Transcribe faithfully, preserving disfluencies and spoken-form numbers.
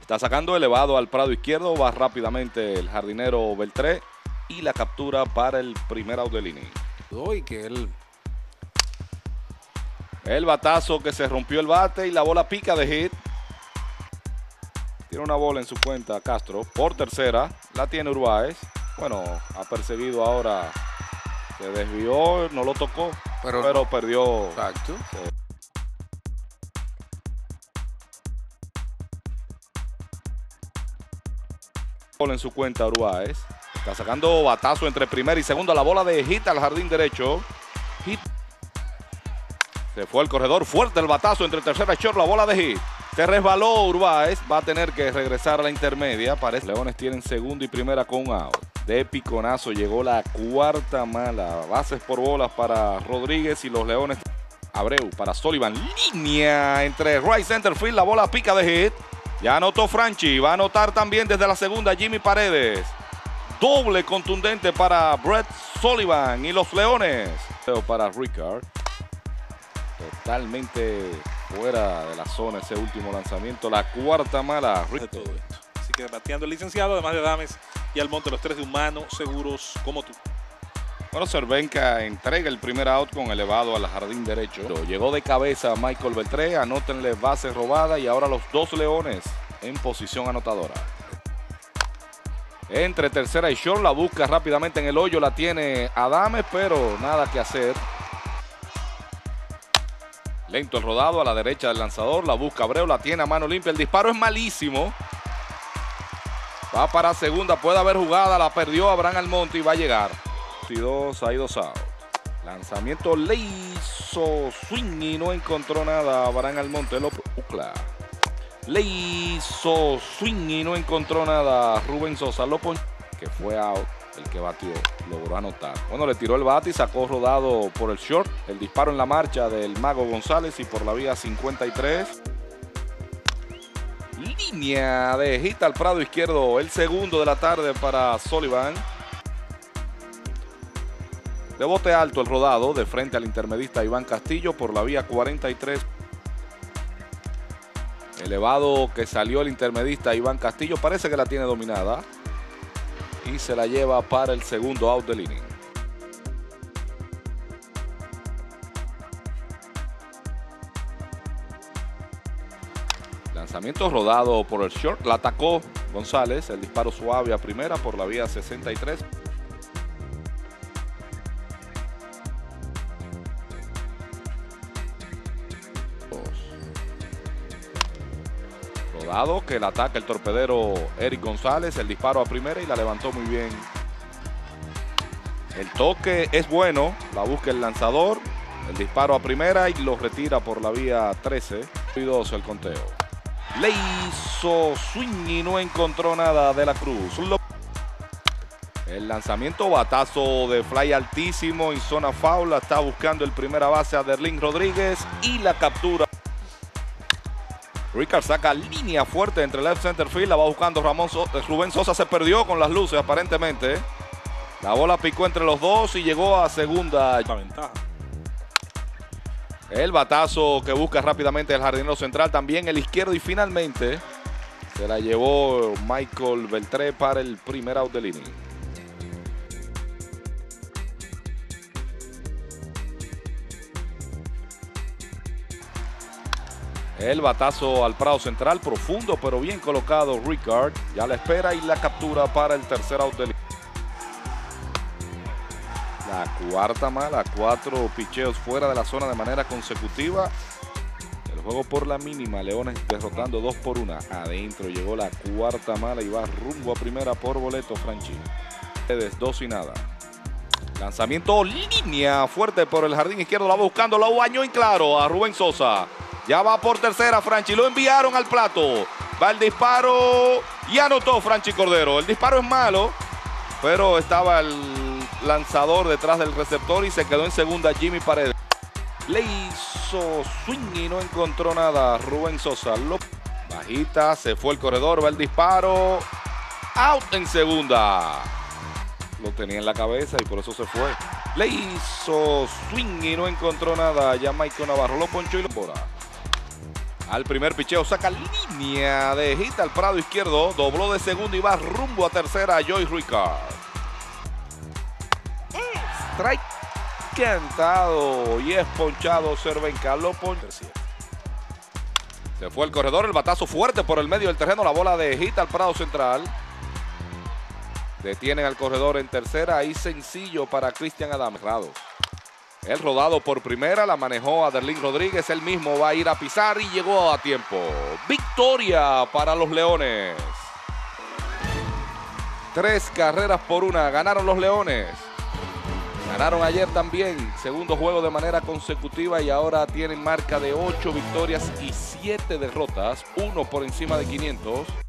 Está sacando elevado al prado izquierdo, va rápidamente el jardinero Beltré y la captura para el primer out del inning. Y que él... El batazo que se rompió el bate y la bola pica de hit. Tiene una bola en su cuenta Castro por tercera, la tiene Urbáez. Bueno, ha perseguido ahora, se desvió, no lo tocó, pero, pero perdió. Exacto. Sí. Bola en su cuenta Urbáez. Está sacando batazo entre primera y segunda, la bola de hit al jardín derecho. Hit. Se fue el corredor, fuerte el batazo entre tercera y short, la bola de hit. Se resbaló Urbáez, va a tener que regresar a la intermedia. Parece Leones tienen segunda y primera con un out. De piconazo llegó la cuarta mala. Bases por bolas para Rodríguez y los Leones. Abreu para Sullivan. Línea entre right center field, la bola pica de hit. Ya anotó Franchi, va a anotar también desde la segunda Jimmy Paredes. Doble contundente para Brett Sullivan y los Leones. Para Ricard. Totalmente fuera de la zona ese último lanzamiento. La cuarta mala. De todo esto. Así que bateando el licenciado, además de Adames y Almonte, los tres de humano, seguros como tú. Bueno, Cervenka entrega el primer out con elevado al jardín derecho. Llegó de cabeza Michael Beltré, anótenle base robada y ahora los dos Leones en posición anotadora. Entre tercera y short, la busca rápidamente en el hoyo, la tiene Adames, pero nada que hacer. Lento el rodado a la derecha del lanzador, la busca Abreu, la tiene a mano limpia, el disparo es malísimo. Va para segunda, puede haber jugada, la perdió Abraham Almonte y va a llegar. Y dos, hay dos out. Lanzamiento le hizo swing y no encontró nada. Abraham Almonte lo bucla. Le hizo swing y no encontró nada. Rubén Sosa lo ponchó, que fue out. El que batió logró anotar. Bueno, le tiró el bate y sacó rodado por el short. El disparo en la marcha del Mago González y por la vía cincuenta y tres. Línea de hit al prado izquierdo. El segundo de la tarde para Sullivan. De bote alto el rodado de frente al intermedista Iván Castillo por la vía cuarenta y tres. Elevado que salió el intermedista Iván Castillo. Parece que la tiene dominada. Y se la lleva para el segundo out del inning. Lanzamiento rodado por el short. La atacó González. El disparo suave a primera por la vía sesenta y tres. Rodado que la ataca el torpedero Eric González. El disparo a primera y la levantó muy bien. El toque es bueno. La busca el lanzador. El disparo a primera y lo retira por la vía trece. Y dos el conteo. Le hizo swing y no encontró nada de la Cruz. El lanzamiento, batazo de fly altísimo en zona foul. La está buscando el primera base a Derlín Rodríguez y la captura. Ricard saca línea fuerte entre left center field. La va buscando Ramón so Rubén Sosa. Se perdió con las luces aparentemente. La bola picó entre los dos y llegó a segunda. La ventaja. El batazo que busca rápidamente el jardinero central. También el izquierdo y finalmente se la llevó Michael Beltré para el primer out del inning. El batazo al prado central, profundo pero bien colocado Ricard. Ya la espera y la captura para el tercer out del inning. La cuarta mala, cuatro picheos fuera de la zona de manera consecutiva. El juego por la mínima, Leones derrotando dos por una. Adentro llegó la cuarta mala y va rumbo a primera por boleto Franchi. Dos y nada. Lanzamiento línea fuerte por el jardín izquierdo, la va buscando, la bañó en claro a Rubén Sosa. Ya va por tercera Franchi, lo enviaron al plato. Va el disparo y anotó Franchi Cordero. El disparo es malo, pero estaba el lanzador detrás del receptor y se quedó en segunda Jimmy Paredes. Le hizo swing y no encontró nada Rubén Sosa. Lo bajita, se fue el corredor, va el disparo. Out en segunda. Lo tenía en la cabeza y por eso se fue. Le hizo swing y no encontró nada. Ya Michael Navarro lo ponchó y lo bora. Al primer picheo saca línea de hit al prado izquierdo. Dobló de segundo y va rumbo a tercera. Joey Ricard. Strike cantado y es ponchado Cervenka. Lo poncha. Se fue el corredor. El batazo fuerte por el medio del terreno. La bola de hit al prado central. Detienen al corredor en tercera. Ahí sencillo para Cristian Adames. El rodado por primera, la manejó Aderlín Rodríguez, él mismo va a ir a pisar y llegó a tiempo. Victoria para los Leones. Tres carreras por una, ganaron los Leones. Ganaron ayer también, segundo juego de manera consecutiva y ahora tienen marca de ocho victorias y siete derrotas, uno por encima de quinientos.